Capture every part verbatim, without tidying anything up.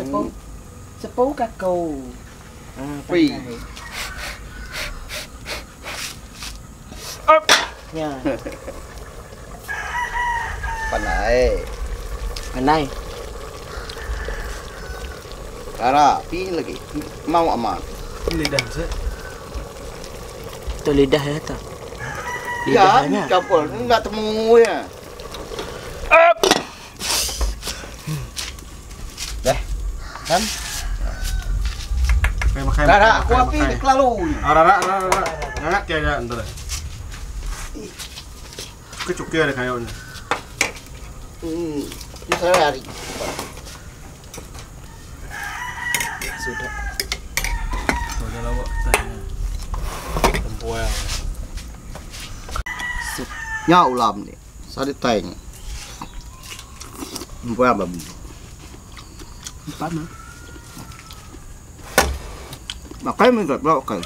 Sepuluh Sepuluh kaku Pi Nha Pandai Pandai Cara pi lagi mau aman lidah sih itu lidah ya tak lidahnya ya campur enggak temu ya deh kan kayak makan Rara aku api kelalu Rara Rara Rara nggak kayaknya ntar kecuknya ada kayaknya hmm ini saya hari sudah sudah lama tanya tempoyak nya ulam nih sari teng tempoyak babi empat mah makanya minta blok kan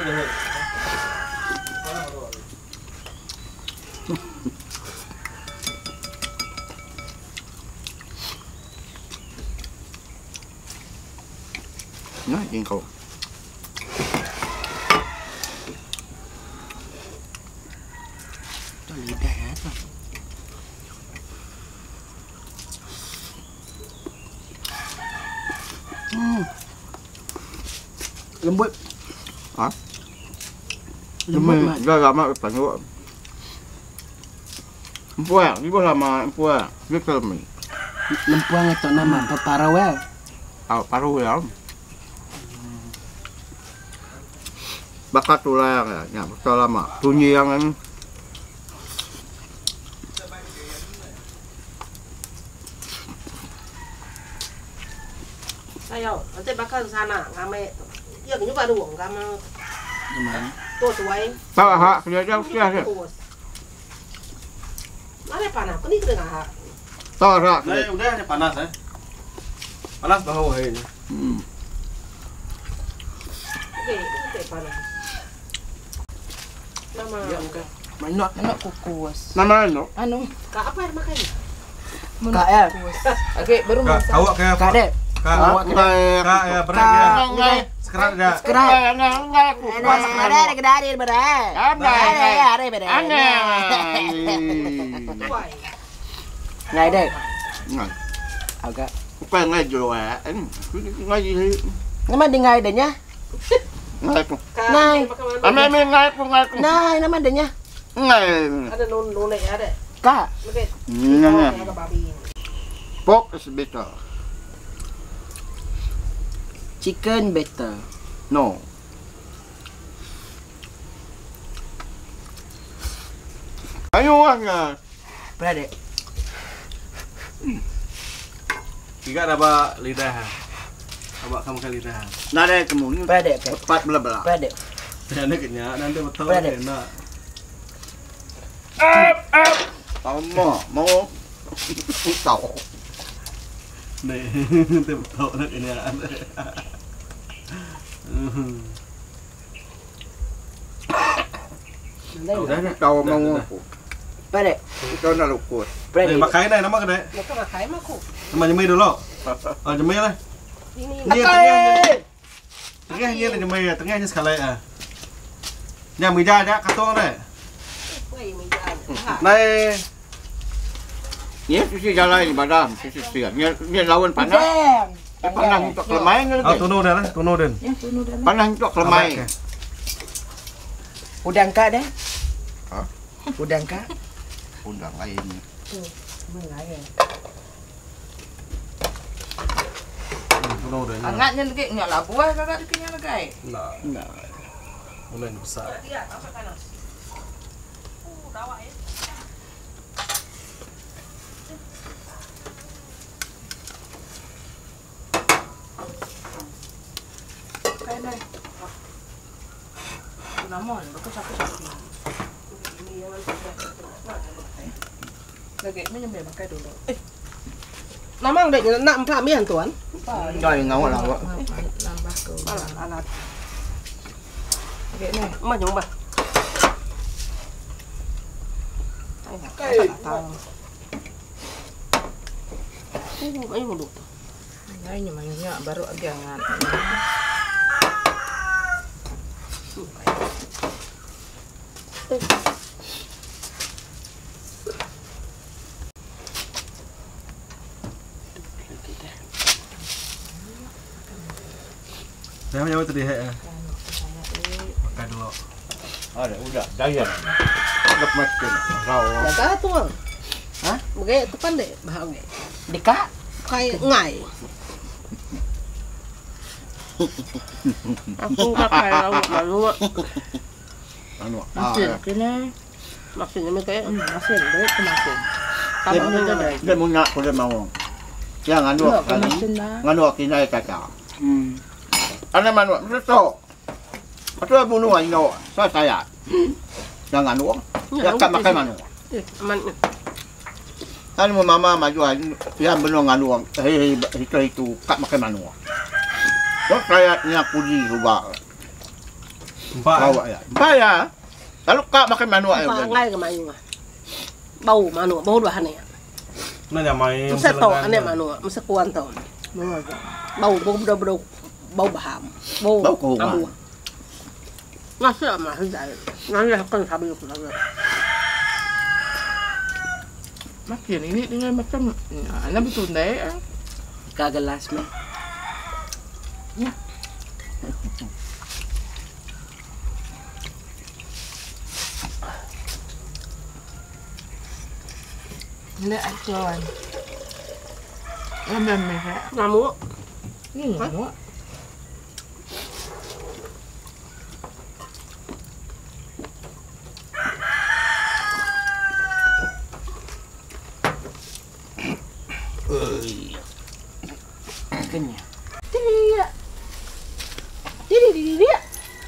Nah, ini kau. itu lidah ya tak hmm. lembut Hah? lembut mah Gak lama panjang. Empuak, ini lama empuak. Dia kelmi. lempuang itu nama paparawel Ah, paru ya. Bakat tulang ya, ya betul lama. Tunyi yang ini. Ayo, nanti bakal sana ngame. Iya, kayaknya baru ngame gimana tuh tuai. Tahu hak dia jauh dia. Mana panas? Kau ni kena ngah. Tahu hak. nah udah ini panas ya panas bau kayaknya Hmm. Okey, okey panas. Nama. ya enggak banyak enak kukus Nama itu? anu Kak apa yang makan? K L oke baru kak masak awak kayak Kak Dek kak awak Enggak. kak ya berat ya Enggak. sekarang ada Sekarang. Enggak, enggak aku. ada ada kedari berai Ada. ada ada berai Tuai. ngày đây Enggak. agak Bukan enggak jual. Ini enggak gì. nó mà đi ngày đây nhá Enggak aku. Này. Ame ame enggak aku enggak aku. này nó mà đây nhá Enggak. Ada non non ada. kak Okey. Enggak. Ada babi. Pork is better. chicken better No. Ayo enggak. berada tiga ada apa lidah apa kamu ke lidah Nada kamu ni berada tepat belah-belah. berada dan kayaknya nanti betul Berada. enak Up up. Tahu mau mau. Tahu. nih nanti betul kayaknya udah nih Tahu mau aku. berada Itu nak lukut. berada nih pakai nih nama kedai Mau kena kai mah aku. sama jemai dulu oh jemai lah Ini. Ini tengah tengahnya là jemai ya tengahnya sekali ya nhà mười ra đã cắt to này Wei meja. Này. Ni sisi jalan ni badam, sisi siang. Ni ni lawan panas. Vàng. Panas untuk kelemai ni oh lagi. tuno dah lah tuno den Ya, tuh udah. Panas untuk kelemai. Udang kak deh. Hah? Udang kak. Undang lain. Mengalir. tuno den Angatnya lagi nggak lah buah kakak dikenya lagi. nah Nah. mulai besar Dia apa panas? Uh, dawa ya. Kayak nih. Namun, bagus aku sakit. Lagi ini nyampe pakai dulu. Eh, Namang dek nak empat mian tuan. Trời ngầu là vậy. nambah ke. Alat alat. Oke nih. Mah nyoba. Cái Tahu. Uh, ayo dulu. Nah, ini mainnya baru aja ngan. Saya punya tadi ya. Makan dulu. Ada udah daya. Udah mesti. Rau. Jaga tuh. Hah? Begitu tu kan deh, bahang deh. Dekat. Kayak ngai. Aku tak kayak awak malu. Anu. Masin kena. Maksudnya mereka ya. Masin deh, kemasin. Dia Kamu juga deh. dia mau nak boleh mau. Yang anu kali. Anu kinai kata. Hmm. Ana manu betul. Atau bunuh ino, saya saya. Jangan anu. Ya kan makan manu. Aman. Kan mama maju yang belum anu. Hei itu itu kat makan manu. Kok saya ni aku di rumah. Empat. Bawa ya. Bayar. Kalau kak makan manu ayo. Apa ngai ke manu? Bau manu, bau dua ni. Nanya main. Masa tau ane manu, masa kuan tau. Bau bau bau bau bau baham. Bau. Bau kuat. Nasi mah hijau. Nasi akan sabi aku lagi. Makin ini dengan macam ana betul deh. Kagalas mah. Ini acuan. Ambil mereka. Ngamuk. Ini ngamuk. Kenyang. Tidak. Tidak, tidak.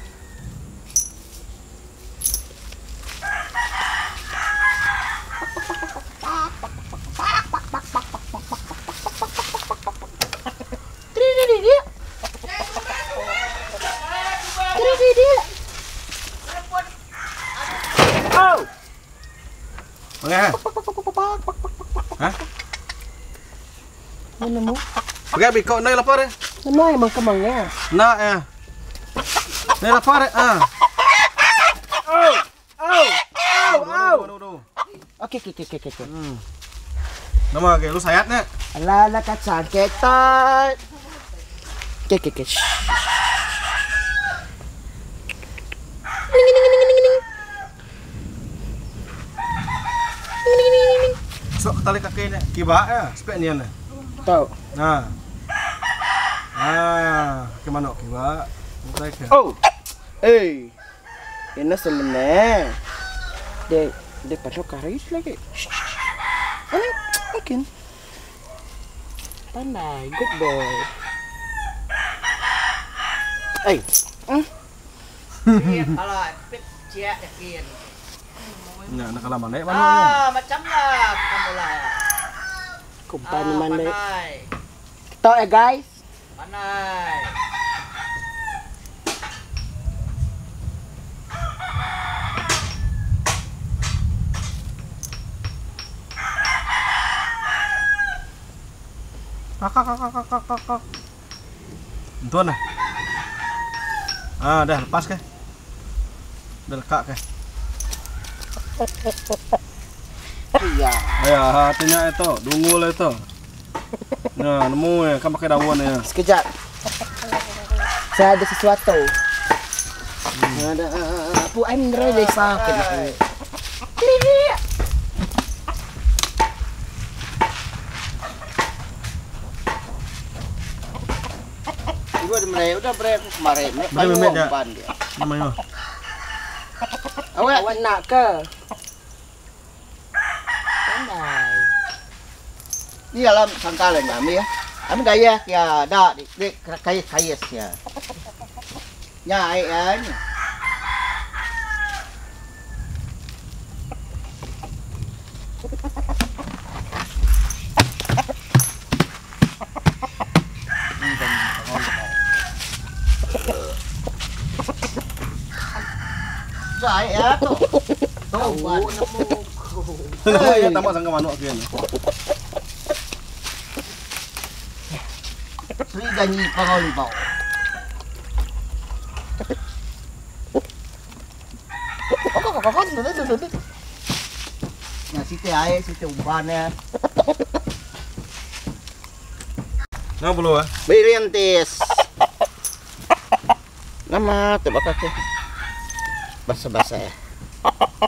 Okey. Hah? Mana mu? Okey, bikok nai lapar eh. Mana emang kemangnya? Nak ya. Nai lapar eh. Ah. Oh, oh, oh, oh. Okey, okey, okey, okey. Hmm. Nama ke lu sayat nak? Alala kacang ketat. Okey, okey, okey. Sok tali kaki ni. Kiba ya, spek ni ni. Tahu. Nah. Ah, ke mana kiba? Mutai ke. Oh. Eh. Ini sebenarnya. Dia dia pasok karis lagi. Eh, mungkin. Pandai, good boy. Eh. Hmm. Kalau pit cia yakin. Ya, nak kalah mana mana. Ah, macam lah kamu lah. Kumpan mana? Panai. Tahu eh guys. Panai. Kakak kakak kakak kakak. Tuan lah. Ah, dah lepas ke? Dah lekak ke? Iya. Ya, hatinya itu, dungul itu. Nah, nemu ya, kan pakai daun ya. Sekejap. Saya ada sesuatu. Ada Pu Andre deh sakit. Ibu ada mulai udah break kemarin. Boleh memet dia. dia. Namanya. Awak awak nak ke? Pandai. Ni dalam sangkalan kami ya. Kami daya ya dah di kaya kaya ya. Ya ai an. Sai ya tu. Tahu buat nemu. Namanya tambah sangka manuk kian. ganyi pangolibaw. Nah, siti ay, siti umbana. Nah belum ah. Brilliantis. Nama, coba kakek. Basa-basa ya.